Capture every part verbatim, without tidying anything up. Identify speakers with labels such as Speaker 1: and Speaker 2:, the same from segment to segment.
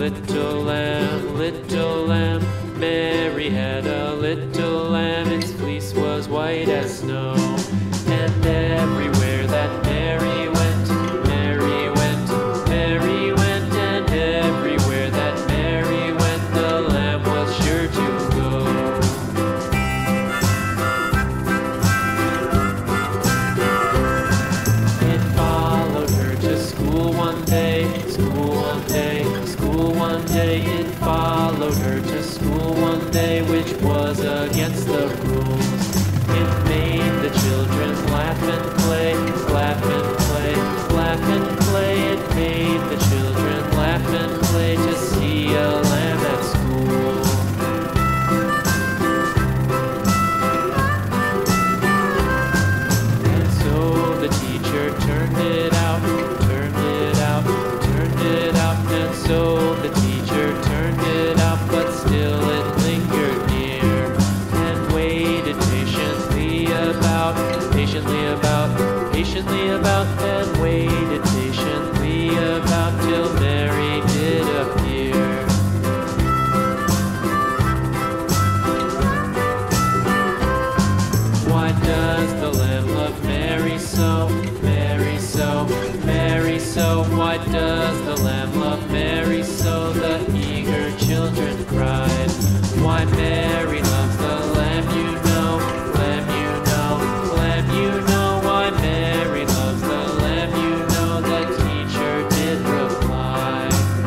Speaker 1: little lamb, little lamb. Mary had a little lamb, its fleece was white as snow. And everywhere that Mary went, Mary went, Mary went, and everywhere that Mary went, the lamb was sure to go. It followed her to school one day, school one day, school one day. It followed her to school one day, which was against the rules. It made the children laugh and play, laugh and play, laugh and play. It made the children laugh and play to see a lamb at school. And so the teacher turned it out, turned it out, turned it out. And so the teacher turned it out, but still it lingered near and waited patiently about, patiently about, patiently about, and waited patiently about till Mary did appear. Why does the lamb love Mary so, Mary so, Mary so? Why does the lamb love Mary so? The eager children cried. Why Mary loves the lamb, you know, lamb, you know, lamb, you know. Why Mary loves the lamb, you know, the teacher did reply.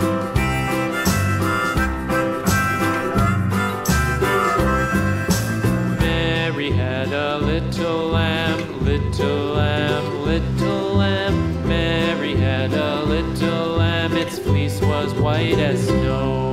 Speaker 1: Mary had a little lamb, little lamb, little lamb. Mary had a little lamb, its fleece was white as snow.